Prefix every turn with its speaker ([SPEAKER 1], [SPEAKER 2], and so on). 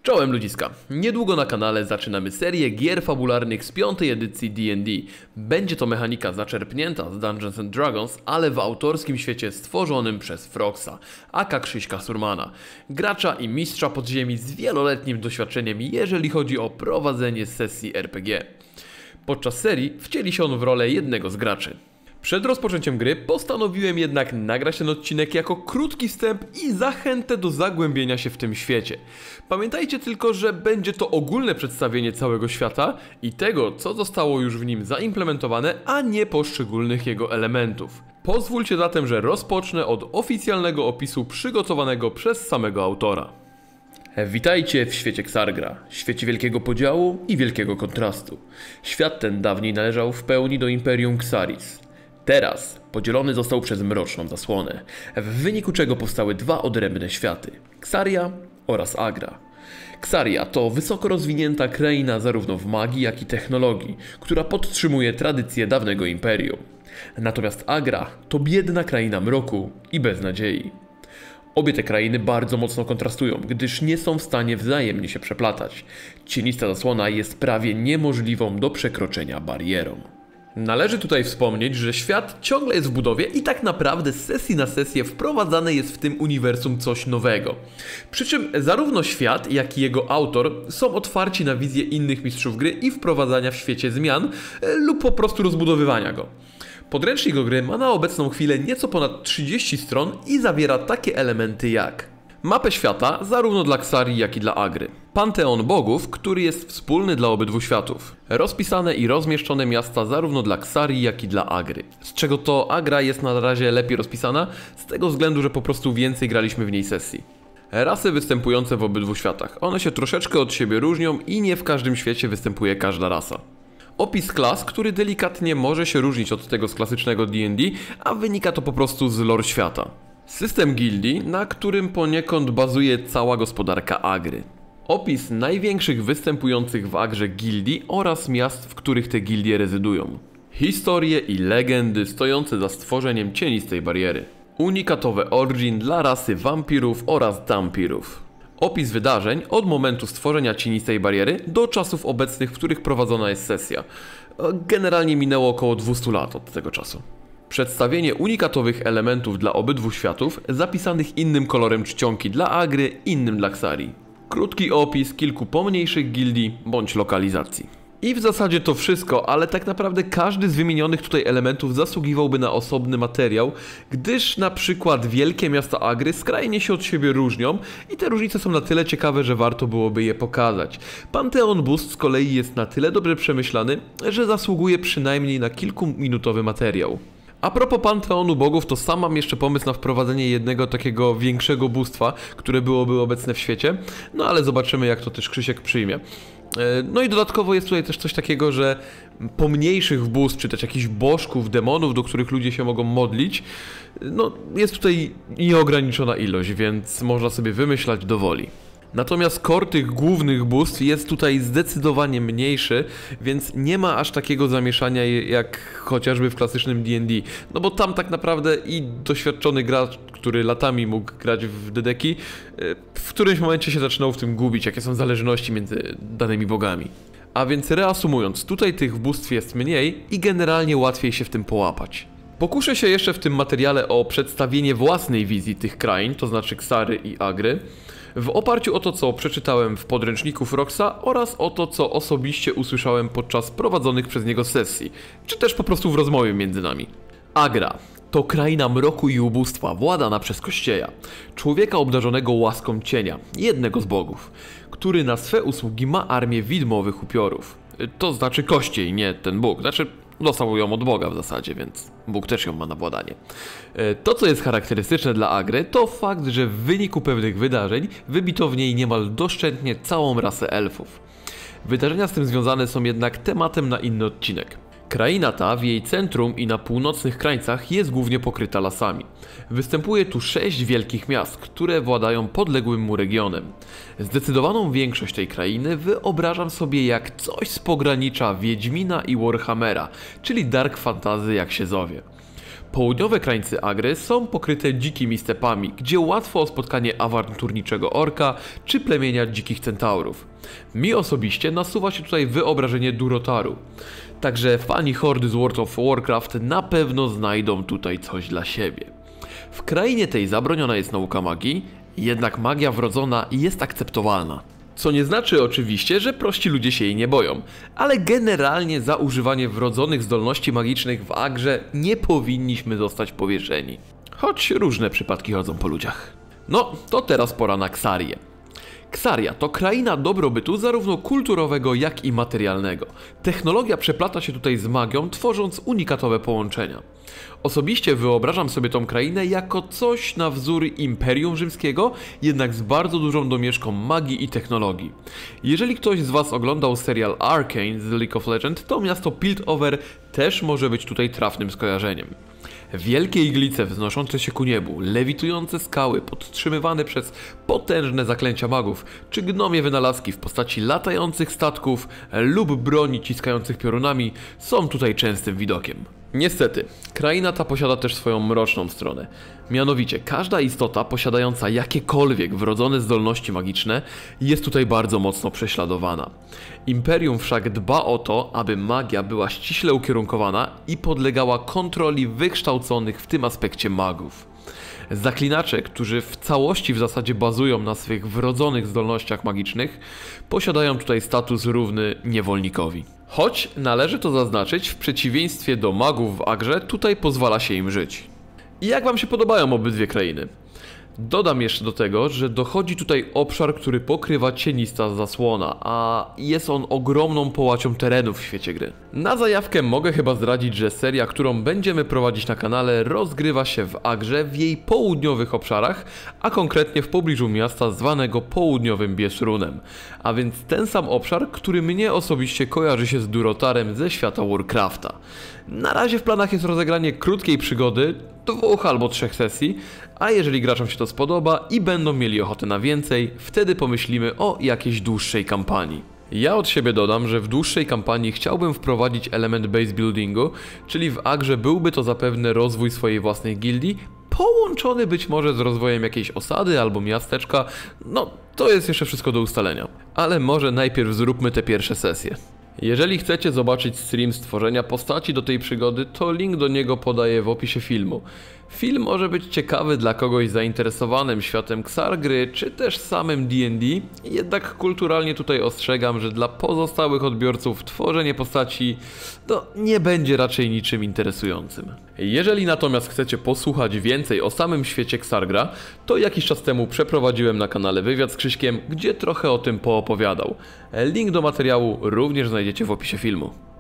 [SPEAKER 1] Czołem ludziska, niedługo na kanale zaczynamy serię gier fabularnych z 5. edycji D&D. Będzie to mechanika zaczerpnięta z Dungeons & Dragons, ale w autorskim świecie stworzonym przez Froxa, aka Krzyśka Surmana, gracza i mistrza podziemi z wieloletnim doświadczeniem, jeżeli chodzi o prowadzenie sesji RPG. Podczas serii wcieli się on w rolę jednego z graczy. Przed rozpoczęciem gry postanowiłem jednak nagrać ten odcinek jako krótki wstęp i zachętę do zagłębienia się w tym świecie. Pamiętajcie tylko, że będzie to ogólne przedstawienie całego świata i tego, co zostało już w nim zaimplementowane, a nie poszczególnych jego elementów. Pozwólcie zatem, że rozpocznę od oficjalnego opisu przygotowanego przez samego autora. Witajcie w świecie Xargra, świecie wielkiego podziału i wielkiego kontrastu. Świat ten dawniej należał w pełni do Imperium Xaris. Teraz podzielony został przez mroczną zasłonę, w wyniku czego powstały dwa odrębne światy – Xaria oraz Agra. Xaria to wysoko rozwinięta kraina zarówno w magii, jak i technologii, która podtrzymuje tradycje dawnego imperium. Natomiast Agra to biedna kraina mroku i beznadziei. Obie te krainy bardzo mocno kontrastują, gdyż nie są w stanie wzajemnie się przeplatać. Cienista zasłona jest prawie niemożliwą do przekroczenia barierą. Należy tutaj wspomnieć, że świat ciągle jest w budowie i tak naprawdę z sesji na sesję wprowadzane jest w tym uniwersum coś nowego. Przy czym zarówno świat, jak i jego autor są otwarci na wizję innych mistrzów gry i wprowadzania w świecie zmian lub po prostu rozbudowywania go. Podręcznik do gry ma na obecną chwilę nieco ponad 30 stron i zawiera takie elementy jak mapę świata zarówno dla Xarii, jak i dla Agry. Panteon bogów, który jest wspólny dla obydwu światów. Rozpisane i rozmieszczone miasta zarówno dla Xarii, jak i dla Agry. Z czego to Agra jest na razie lepiej rozpisana, z tego względu, że po prostu więcej graliśmy w niej sesji. Rasy występujące w obydwu światach. One się troszeczkę od siebie różnią i nie w każdym świecie występuje każda rasa. Opis klas, który delikatnie może się różnić od tego z klasycznego D&D, a wynika to po prostu z lore świata. System gildii, na którym poniekąd bazuje cała gospodarka Agry. Opis największych występujących w Agrze gildii oraz miast, w których te gildie rezydują. Historie i legendy stojące za stworzeniem cienistej bariery. Unikatowe origin dla rasy wampirów oraz dampirów. Opis wydarzeń od momentu stworzenia cienistej bariery do czasów obecnych, w których prowadzona jest sesja. Generalnie minęło około 200 lat od tego czasu. Przedstawienie unikatowych elementów dla obydwu światów, zapisanych innym kolorem czcionki dla Agry, innym dla Xarii. Krótki opis kilku pomniejszych gildii bądź lokalizacji. I w zasadzie to wszystko, ale tak naprawdę każdy z wymienionych tutaj elementów zasługiwałby na osobny materiał, gdyż na przykład wielkie miasta Agry skrajnie się od siebie różnią i te różnice są na tyle ciekawe, że warto byłoby je pokazać. Panteon Boost z kolei jest na tyle dobrze przemyślany, że zasługuje przynajmniej na kilkuminutowy materiał. A propos Panteonu Bogów, to sam mam jeszcze pomysł na wprowadzenie jednego takiego większego bóstwa, które byłoby obecne w świecie, no ale zobaczymy, jak to też Krzysiek przyjmie. No i dodatkowo jest tutaj też coś takiego, że pomniejszych bóstw, czy też jakichś bożków, demonów, do których ludzie się mogą modlić, no jest tutaj nieograniczona ilość, więc można sobie wymyślać do woli. Natomiast core tych głównych bóstw jest tutaj zdecydowanie mniejszy, więc nie ma aż takiego zamieszania jak chociażby w klasycznym D&D. No bo tam tak naprawdę i doświadczony gracz, który latami mógł grać w dedeki, w którymś momencie się zaczynał w tym gubić, jakie są zależności między danymi bogami. A więc reasumując, tutaj tych bóstw jest mniej i generalnie łatwiej się w tym połapać. Pokuszę się jeszcze w tym materiale o przedstawienie własnej wizji tych krain, to znaczy Xary i Agry, w oparciu o to, co przeczytałem w podręczniku Froxa oraz o to, co osobiście usłyszałem podczas prowadzonych przez niego sesji, czy też po prostu w rozmowie między nami. Agra to kraina mroku i ubóstwa władana przez Kościeja, człowieka obdarzonego łaską cienia, jednego z bogów, który na swe usługi ma armię widmowych upiorów. To znaczy Kościej, nie ten Bóg, znaczy dostał ją od Boga w zasadzie, więc Bóg też ją ma na władanie. To, co jest charakterystyczne dla Agry, to fakt, że w wyniku pewnych wydarzeń wybito w niej niemal doszczętnie całą rasę elfów. Wydarzenia z tym związane są jednak tematem na inny odcinek. Kraina ta w jej centrum i na północnych krańcach jest głównie pokryta lasami. Występuje tu 6 wielkich miast, które władają podległym mu regionem. Zdecydowaną większość tej krainy wyobrażam sobie jak coś z pogranicza Wiedźmina i Warhammera, czyli dark fantasy jak się zowie. Południowe krańce Agry są pokryte dzikimi stepami, gdzie łatwo o spotkanie awanturniczego orka czy plemienia dzikich centaurów. Mi osobiście nasuwa się tutaj wyobrażenie Durotaru. Także fani hordy z World of Warcraft na pewno znajdą tutaj coś dla siebie. W krainie tej zabroniona jest nauka magii, jednak magia wrodzona jest akceptowalna. Co nie znaczy oczywiście, że prości ludzie się jej nie boją, ale generalnie za używanie wrodzonych zdolności magicznych w Agrze nie powinniśmy zostać powieszeni. Choć różne przypadki chodzą po ludziach. No, to teraz pora na Xarię. Xaria to kraina dobrobytu zarówno kulturowego, jak i materialnego. Technologia przeplata się tutaj z magią, tworząc unikatowe połączenia. Osobiście wyobrażam sobie tą krainę jako coś na wzór Imperium Rzymskiego, jednak z bardzo dużą domieszką magii i technologii. Jeżeli ktoś z Was oglądał serial Arcane z League of Legends, to miasto Piltover też może być tutaj trafnym skojarzeniem. Wielkie iglice wznoszące się ku niebu, lewitujące skały podtrzymywane przez potężne zaklęcia magów, czy gnomie wynalazki w postaci latających statków lub broni ciskających piorunami są tutaj częstym widokiem. Niestety, kraina ta posiada też swoją mroczną stronę. Mianowicie, każda istota posiadająca jakiekolwiek wrodzone zdolności magiczne jest tutaj bardzo mocno prześladowana. Imperium wszak dba o to, aby magia była ściśle ukierunkowana i podlegała kontroli wykształconych w tym aspekcie magów. Zaklinacze, którzy w całości w zasadzie bazują na swych wrodzonych zdolnościach magicznych, posiadają tutaj status równy niewolnikowi. Choć należy to zaznaczyć, w przeciwieństwie do magów w Agrze, tutaj pozwala się im żyć. I jak Wam się podobają obydwie krainy? Dodam jeszcze do tego, że dochodzi tutaj obszar, który pokrywa cienista zasłona, a jest on ogromną połacią terenów w świecie gry. Na zajawkę mogę chyba zdradzić, że seria, którą będziemy prowadzić na kanale, rozgrywa się w Agrze w jej południowych obszarach, a konkretnie w pobliżu miasta zwanego Południowym Biesrunem. A więc ten sam obszar, który mnie osobiście kojarzy się z Durotarem ze świata Warcrafta. Na razie w planach jest rozegranie krótkiej przygody, 2 albo 3 sesji, a jeżeli graczom się to spodoba i będą mieli ochotę na więcej, wtedy pomyślimy o jakiejś dłuższej kampanii. Ja od siebie dodam, że w dłuższej kampanii chciałbym wprowadzić element base buildingu, czyli w Agrze byłby to zapewne rozwój swojej własnej gildii, połączony być może z rozwojem jakiejś osady albo miasteczka, no to jest jeszcze wszystko do ustalenia. Ale może najpierw zróbmy te pierwsze sesje. Jeżeli chcecie zobaczyć stream stworzenia postaci do tej przygody, to link do niego podaję w opisie filmu. Film może być ciekawy dla kogoś zainteresowanym światem Xargry, czy też samym D&D, jednak kulturalnie tutaj ostrzegam, że dla pozostałych odbiorców tworzenie postaci nie będzie raczej niczym interesującym. Jeżeli natomiast chcecie posłuchać więcej o samym świecie Xargra, to jakiś czas temu przeprowadziłem na kanale wywiad z Krzyśkiem, gdzie trochę o tym poopowiadał. Link do materiału również znajdziecie w opisie filmu.